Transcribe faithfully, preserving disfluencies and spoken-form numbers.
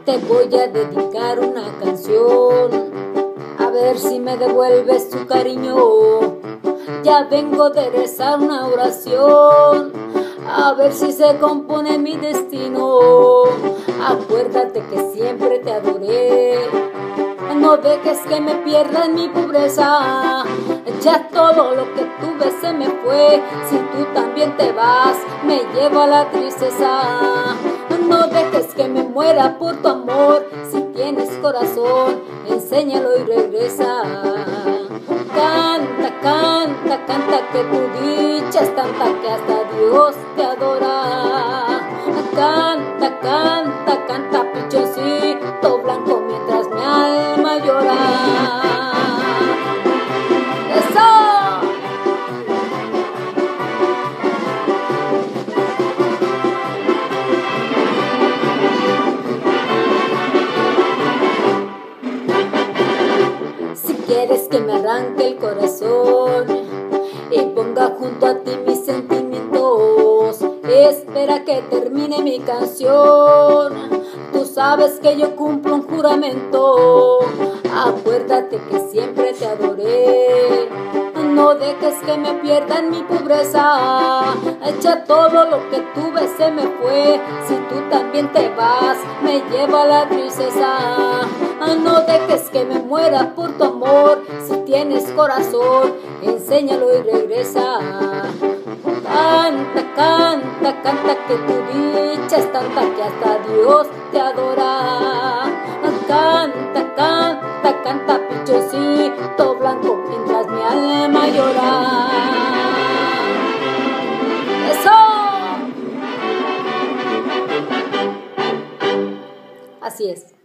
te voy a dedicar una canción, a ver si me devuelves tu cariño. Ya vengo de rezar una oración, a ver si se compone mi destino. Acuérdate que siempre te adoré, no dejes que me pierda en mi pobreza. Ya todo lo que tuve se me fue, si tú también te vas, me llevo a la tristeza. No dejes que me muera por tu amor, si tienes corazón, enséñalo y regresa. Canta, canta, canta, que tu dicha es tanta que hasta Dios te adora. Canta, canta, canta, pichoncito blanco mientras mi alma llora. ¡Eso! Si quieres que me arranque el corazón y ponga junto a ti mis sentimientos, espera que termine mi canción. Tú sabes que yo cumplo un juramento, acuérdate que siempre te adoré. No dejes que me pierda en mi pobreza, echa todo lo que tuve se me fue, si tú también te vas, me lleva a la tristeza. No dejes que me muera por tu amor, si tienes corazón, enséñalo y regresa. Canta, canta, canta, que tu dicha es tanta que hasta Dios te adora. Canta, canta, canta, pichoncito blanco mientras mi alma llora. ¡Eso! Así es.